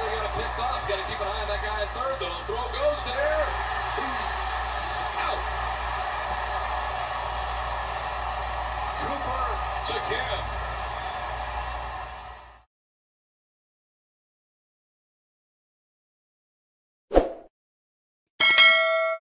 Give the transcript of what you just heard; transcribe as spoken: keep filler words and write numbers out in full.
they got it picked up. Got to keep an eye on that guy at third, though. Throw goes there. He's out. Cooper to Kim.